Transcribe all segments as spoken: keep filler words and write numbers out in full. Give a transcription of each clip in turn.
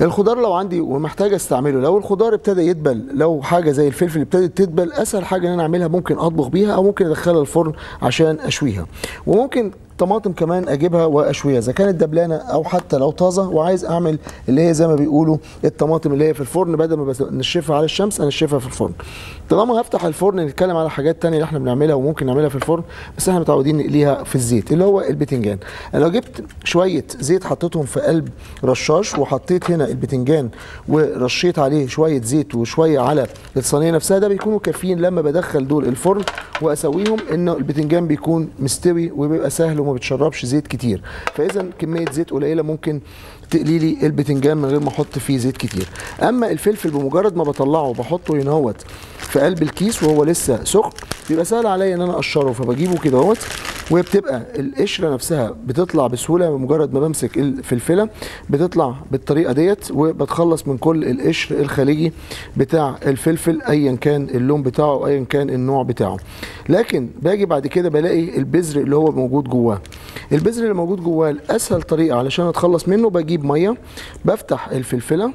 الخضار لو عندي ومحتاج استعمله، لو الخضار ابتدى يدبل، لو حاجه زي الفلفل ابتدت تدبل، اسهل حاجه ان انا اعملها ممكن اطبخ بيها او ممكن ادخلها الفرن عشان اشويها. وممكن طماطم كمان اجيبها واشويها اذا كانت دبلانه او حتى لو طازه، وعايز اعمل اللي هي زي ما بيقولوا الطماطم اللي هي في الفرن، بدل ما نشفها على الشمس انشفها في الفرن. طالما هفتح الفرن نتكلم على حاجات تانية اللي احنا بنعملها وممكن نعملها في الفرن، بس احنا متعودين نقليها في الزيت، اللي هو البتنجان. انا لو جبت شويه زيت حطيتهم في قلب رشاش، وحطيت هنا البتنجان ورشيت عليه شويه زيت وشويه على الصينيه نفسها، ده بيكونوا كافيين لما بدخل دول الفرن واسويهم، ان البتنجان بيكون مستوي وبيبقى سهل وما بتشربش زيت كتير. فاذا كميه زيت قليله ممكن تقلي لي البتنجان من غير ما احط فيه زيت كتير. اما الفلفل بمجرد ما بطلعه بحطه هنا اهوت في قلب الكيس وهو لسه سخن، بيبقى سهل عليا ان انا اقشره، فبجيبه كده اهوت، وبتبقى القشره نفسها بتطلع بسهوله بمجرد ما بمسك الفلفله، بتطلع بالطريقه ديت، وبتخلص من كل القشر الخارجي بتاع الفلفل ايا كان اللون بتاعه او ايا كان النوع بتاعه. لكن باجي بعد كده بلاقي البذر اللي هو موجود جواه. البذر اللي موجود جواه اسهل طريقه علشان اتخلص منه، بجيب ميه، بفتح الفلفله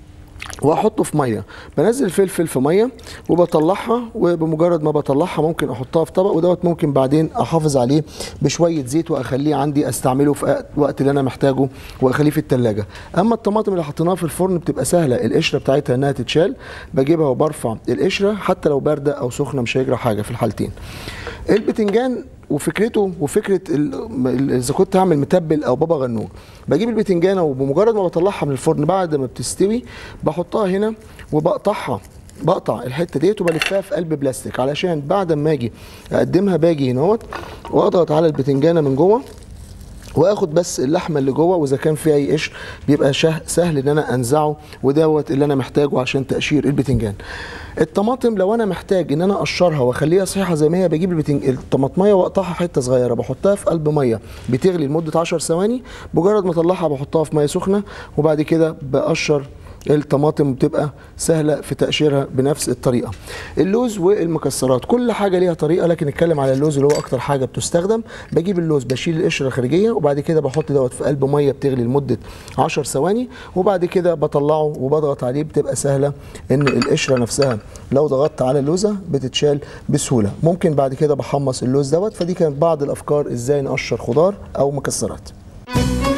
واحطه في ميه، بنزل الفلفل في ميه وبطلعها، وبمجرد ما بطلعها ممكن احطها في طبق، ودوت ممكن بعدين احافظ عليه بشويه زيت واخليه عندي استعمله في وقت اللي انا محتاجه، واخليه في الثلاجه. اما الطماطم اللي حطيناها في الفرن بتبقى سهله القشره بتاعتها انها تتشال، بجيبها وبرفع القشره حتى لو بارده او سخنه مش هيجرى حاجه في الحالتين. البتنجان وفكرته وفكره اذا كنت هعمل متبل او بابا غنوج، بجيب البتنجانه وبمجرد ما بطلعها من الفرن بعد ما بتستوي بحطها هنا وبقطعها، بقطع الحته ديت وبلفها في قلب بلاستيك، علشان بعد ما اجي اقدمها باجي هنا اهوت واضغط على البتنجانه من جوه واخد بس اللحمه اللي جوه، واذا كان فيها اي قشر بيبقى سهل ان انا انزعه، ودوت اللي انا محتاجه عشان تقشير البتنجان. الطماطم لو انا محتاج ان انا اقشرها واخليها صحيحه زي ما هي، بجيب البتنج... الطماطميه واقطعها حته صغيره، بحطها في قلب ميه بتغلي لمده عشر ثواني، مجرد ما اطلعها بحطها في ميه سخنه، وبعد كده بقشر الطماطم، بتبقى سهله في تقشيرها بنفس الطريقه. اللوز والمكسرات كل حاجه ليها طريقه، لكن نتكلم على اللوز اللي هو اكتر حاجه بتستخدم. بجيب اللوز بشيل القشره الخارجيه، وبعد كده بحط دوت في قلب ميه بتغلي لمده عشر ثواني، وبعد كده بطلعه وبضغط عليه، بتبقى سهله ان القشره نفسها لو ضغطت على اللوزه بتتشال بسهوله. ممكن بعد كده بحمص اللوز دوت. فدي كانت بعض الافكار ازاي نقشر خضار او مكسرات.